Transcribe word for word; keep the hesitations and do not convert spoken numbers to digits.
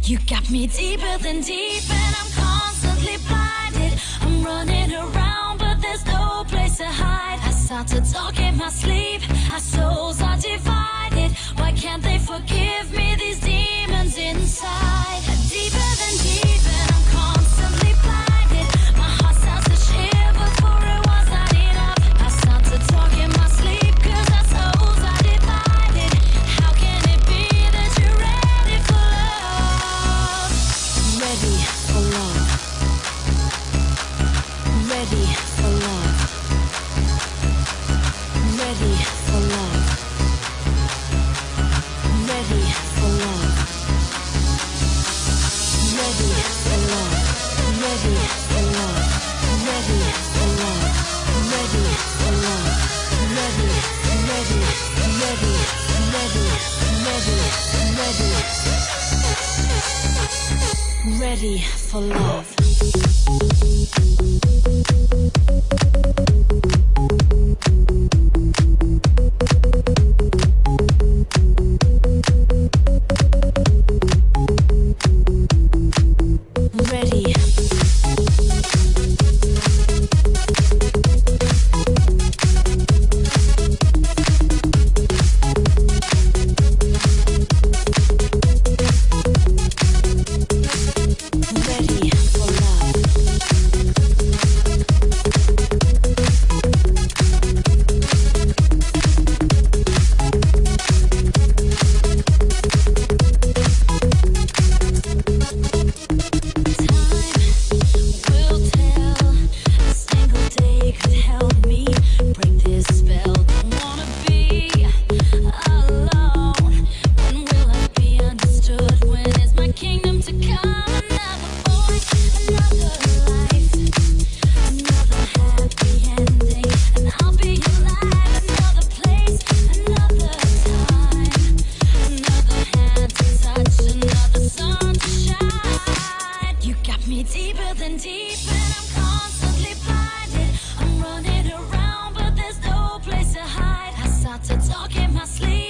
You got me deeper than deep, and I'm constantly blinded. I'm running around, but there's no place to hide. I start to talk in my sleep. Our souls are divided. Why can't they forgive me? These demons inside. Deeper than deep, and I'm constantly blinded. My heart starts to shiver, for it was not enough. I start to talk in my sleep, 'cause our souls are divided. How can it be that you're ready for love? Ready for love. Ready for love. Ready for love. Ready for love. Ready for love. Ready for love. Ready for love. Ready for love. Ready, ready, ready, ready, ready, ready. Ready for love. Ready. Ready for love. Deeper than deep, and I'm constantly blinded. I'm running around, but there's no place to hide. I start to talk in my sleep.